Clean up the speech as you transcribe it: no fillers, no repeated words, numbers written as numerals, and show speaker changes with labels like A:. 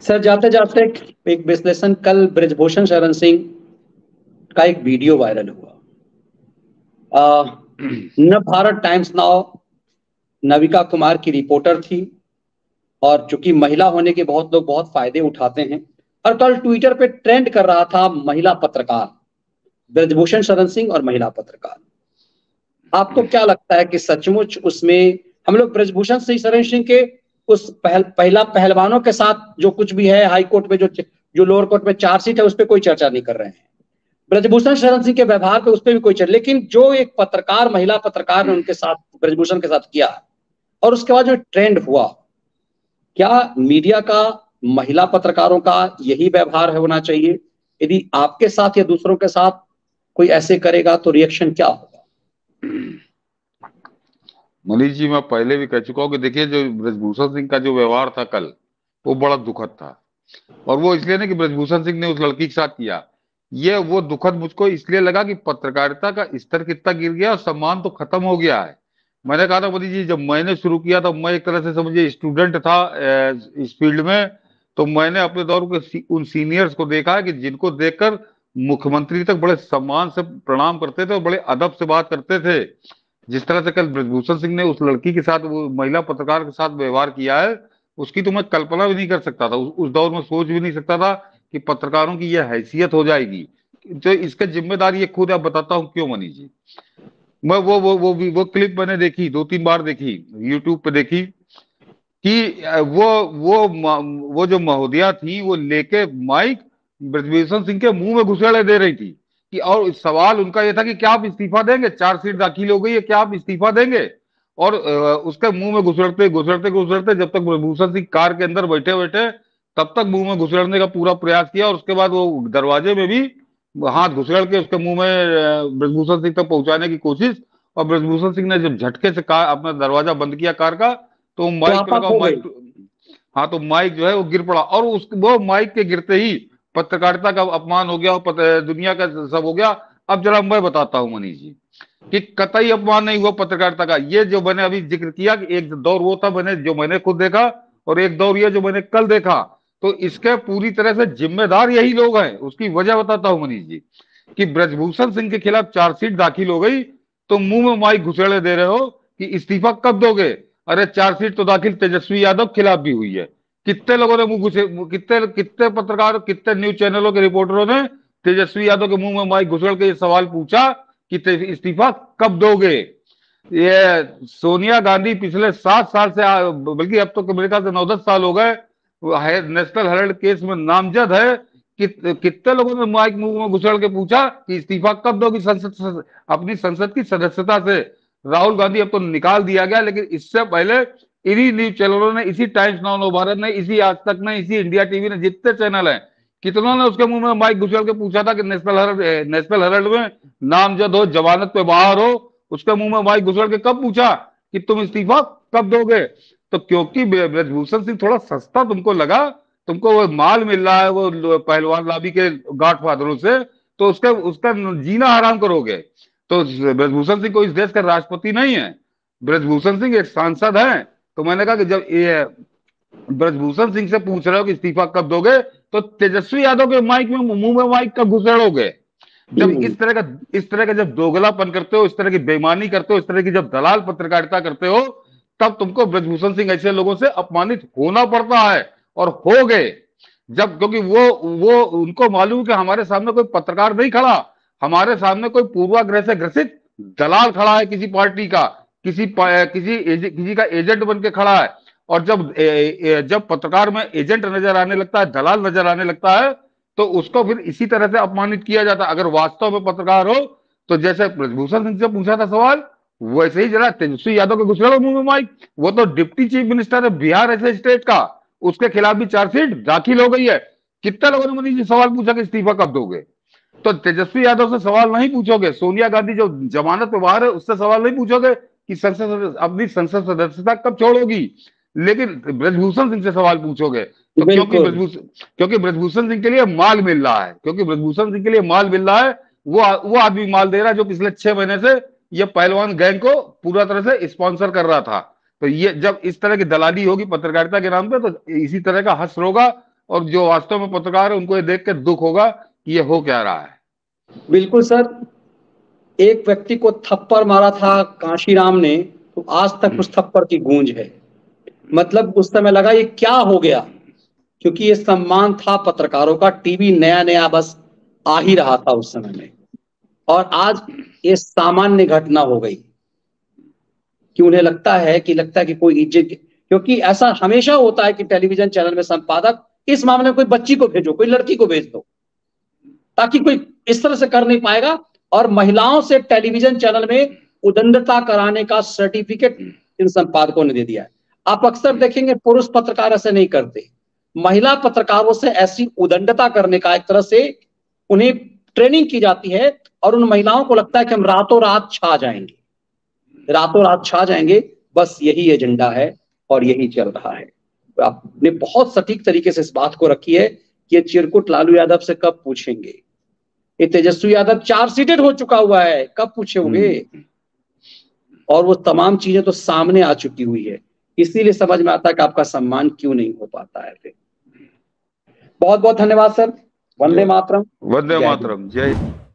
A: Sir जाते जाते एक विश्लेषण, कल ब्रिजभूषण शरण सिंह का एक वीडियो वायरल हुआ। न भारत टाइम्स नाउ नविका कुमार की रिपोर्टर थी और चूंकि महिला होने के बहुत लोग बहुत फायदे उठाते हैं, और कल ट्विटर पे ट्रेंड कर रहा था महिला पत्रकार, ब्रिजभूषण शरण सिंह और महिला पत्रकार। आपको क्या लगता है कि सचमुच उसमें हम लोग ब्रिजभूषण सिंह शरण सिंह के उस पहला पहलवानों के साथ जो कुछ भी है हाई कोर्ट में, जो लोअर कोर्ट में चार्जशीट है, उस पर कोई चर्चा नहीं कर रहे हैं। ब्रजभूषण शरण सिंह के व्यवहार पे उस पर भी कोई चर्चा, लेकिन जो एक पत्रकार, महिला पत्रकार ने उनके साथ, ब्रजभूषण के साथ किया और उसके बाद जो ट्रेंड हुआ, क्या मीडिया का महिला पत्रकारों का यही व्यवहार है होना चाहिए? यदि आपके साथ या दूसरों के साथ कोई ऐसे करेगा तो रिएक्शन क्या होगा?
B: मनीष जी, मैं पहले भी कह चुका हूँ कि देखिए, जो ब्रजभूषण सिंह का जो व्यवहार था कल, वो बड़ा दुखद था। और वो इसलिए नहीं कि ब्रजभूषण सिंह ने उस लड़की के साथ किया, ये वो दुखद मुझको इसलिए लगा कि पत्रकारिता का स्तर कितना गिर गया और सम्मान तो खत्म हो गया है। मैंने कहा था मोदी जी, जब मैंने शुरू किया था, मैं एक तरह से समझिए स्टूडेंट था इस फील्ड में, तो मैंने अपने दौर के उन सीनियर्स को देखा है कि जिनको देखकर मुख्यमंत्री तक बड़े सम्मान से प्रणाम करते थे और बड़े अदब से बात करते थे। जिस तरह से कल ब्रजभूषण सिंह ने उस लड़की के साथ, वो महिला पत्रकार के साथ व्यवहार किया है, उसकी तो मैं कल्पना भी नहीं कर सकता था। उस दौर में सोच भी नहीं सकता था कि पत्रकारों की यह हैसियत हो जाएगी। तो इसका जिम्मेदार ये खुद, आप बताता हूँ क्यों मनीष जी। मैं वो क्लिप मैंने देखी, 2-3 बार देखी, यूट्यूब पे देखी कि वो जो महोदया थी, वो लेके माइक ब्रजभूषण सिंह के मुंह में घुसेड़े दे रही थी कि, और सवाल उनका ये था कि क्या आप इस्तीफा देंगे, चार्जशीट दाखिल हो गई है, क्या आप इस्तीफा देंगे? और उसके मुंह में घुसड़ते घुसड़ते घुसड़ते जब तक ब्रजभूषण सिंह कार के अंदर बैठे बैठे, तब तक मुंह में घुसड़ने का पूरा प्रयास किया। और उसके बाद वो दरवाजे में भी हाथ घुसड़ के उसके मुंह में ब्रजभूषण सिंह तक पहुंचाने की कोशिश। और ब्रजभूषण सिंह ने जब झटके से कार, अपना दरवाजा बंद किया कार का, तो
A: तो
B: माइक पे
A: आपा
B: लगा,
A: खो गई।
B: माइक, हाँ, तो माइक जो है वो गिर पड़ा। और उस वो माइक के गिरते ही पत्रकारिता का अपमान हो गया और दुनिया का सब हो गया। अब जरा मैं बताता हूँ मनीष जी कि कतई अपमान नहीं हुआ पत्रकारिता का। ये जो मैंने अभी जिक्र किया कि एक दौर वो था, जो मैंने खुद देखा, और एक दौर ये जो मैंने कल देखा, तो इसके पूरी तरह से जिम्मेदार यही लोग हैं। उसकी वजह बताता हूँ मनीष जी कि ब्रजभूषण सिंह के खिलाफ चार्जशीट दाखिल हो गई, तो मुंह में माइक घुसेड़े दे रहे हो कि इस्तीफा कब दोगे? अरे चार्जशीट तो दाखिल तेजस्वी यादव खिलाफ भी हुई है। कितने लोगों ने मुंह घुसे, कितने कितने पत्रकारों, कितने न्यूज चैनलों के रिपोर्टरों ने तेजस्वी यादव के मुंह में माइक घुसेड़ के ये सवाल पूछा कि इस्तीफा कब दोगे? ये सोनिया गांधी पिछले 7 साल से, बल्कि अब तो मेरे ख्याल से 9-10 साल हो गए, नेशनल हेराल्ड केस में नामजद है। कितने लोगों ने माइक मुंह में घुसेड़ के पूछा कि इस्तीफा कब दोगी संसद, अपनी संसद की सदस्यता से? राहुल गांधी अब तो निकाल दिया गया, लेकिन इससे पहले इन्हीं न्यूज चैनलों ने, इसी टाइम्स नाउ नव भारत ने, इसी आज तक ने, इसी इंडिया टीवी ने, जितने चैनल हैं, कितनों ने उसके मुंह में माइक घुसेड़ के पूछा था कि नेशनल हेराल्ड में नामजद हो, जमानत पे बाहर हो, उसके मुंह में माइक घुसेड़ के कब पूछा कि तुम इस्तीफा कब दोगे? तो क्योंकि ब्रजभूषण सिंह थोड़ा सस्ता तुमको लगा, तुमको वो माल मिल रहा है वो पहलवान लॉबी के गॉड फादरों से, तो उसका उसका जीना हराम करोगे। तो ब्रजभूषण सिंह को इस देश का राष्ट्रपति नहीं है, ब्रजभूषण सिंह एक सांसद है। तो मैंने कहा कि जब ये ब्रजभूषण सिंह से पूछ रहे हो कि इस्तीफा कब दोगे, तो तेजस्वी यादव के माइक में, मुंह में माइक कब घुसेड़ोगे? जब इस तरह का जब दोगलापन करते हो, इस तरह की बेईमानी करते हो, इस तरह की जब दलाल पत्रकारिता करते हो, तब तुमको ब्रजभूषण सिंह ऐसे लोगों से अपमानित होना पड़ता है। और हो गए जब, क्योंकि वो उनको मालूम कि हमारे सामने कोई पत्रकार नहीं खड़ा, हमारे सामने कोई पूर्वाग्रह से ग्रसित दलाल खड़ा है, किसी पार्टी का, किसी का एजेंट बन के खड़ा है। और जब पत्रकार में एजेंट नजर आने लगता है, दलाल नजर आने लगता है, तो उसको फिर इसी तरह से अपमानित किया जाता है। अगर वास्तव में पत्रकार हो, तो जैसे ब्रजभूषण सिंह से पूछा था सवाल, वैसे ही जरा तेजस्वी यादव के घुसेड़ो मुंह में माइक। वो तो डिप्टी चीफ मिनिस्टर है बिहार ऐसे स्टेट का, उसके खिलाफ भी चार्जशीट दाखिल हो गई है। कितने लोगों ने मनीष जी सवाल पूछा कि इस्तीफा कब दोगे? तो तेजस्वी यादव से सवाल नहीं पूछोगे, सोनिया गांधी जो जमानत पे बाहर है उससे सवाल नहीं पूछोगे कि अपनी संसद सदस्यता कब छोड़ोगी, लेकिन ब्रजभूषण सिंह से सवाल पूछोगे। तो क्योंकि ब्रजभूषण सिंह के लिए माल मिल रहा है, क्योंकि ब्रजभूषण सिंह के लिए माल मिल रहा है, वो आदमी माल दे रहा है जो पिछले 6 महीने से ये पहलवान गैंग को पूरा तरह से स्पॉन्सर कर रहा था। तो ये जब इस तरह की दलाली होगी पत्रकारिता के नाम पे, तो इसी तरह का हश्र होगा। और जो वास्तव में पत्रकार है उनको ये देख के दुख होगा कि ये हो क्या रहा है।
A: बिल्कुल सर, एक व्यक्ति को थप्पड़ मारा था कांशीराम ने, तो आज तक उस थप्पड़ की गूंज है। मतलब उस समय लगा ये क्या हो गया, क्योंकि ये सम्मान था पत्रकारों का, टीवी नया नया बस आ ही रहा था उस समय में, और आज ये सामान्य घटना हो गई कि उन्हें लगता है कि कोई इज्जत, क्योंकि ऐसा हमेशा होता है कि टेलीविजन चैनल में संपादक, इस मामले में कोई बच्ची को भेजो, कोई लड़की को भेज दो, ताकि कोई इस तरह से कर नहीं पाएगा। और महिलाओं से टेलीविजन चैनल में उदंडता कराने का सर्टिफिकेट इन संपादकों ने दे दिया है। आप अक्सर देखेंगे पुरुष पत्रकार ऐसे नहीं करते, महिला पत्रकारों से ऐसी उदंडता करने का एक तरह से उन्हें ट्रेनिंग की जाती है, और उन महिलाओं को लगता है कि हम रातों रात छा जाएंगे, रातों रात छा जाएंगे, बस यही एजेंडा है और यही चल रहा है। आपने बहुत सटीक तरीके से इस बात को रखी है कि ये चिरकुट लालू यादव से कब पूछेंगे, ये तेजस्वी यादव चार्जशीटेड हो चुका हुआ है, कब पूछोगे, और वो तमाम चीजें तो सामने आ चुकी हुई है। इसीलिए समझ में आता है कि आपका सम्मान क्यों नहीं हो पाता है। फिर बहुत बहुत धन्यवाद सर। वंदे मातरम।
B: वंदे मातरम। जय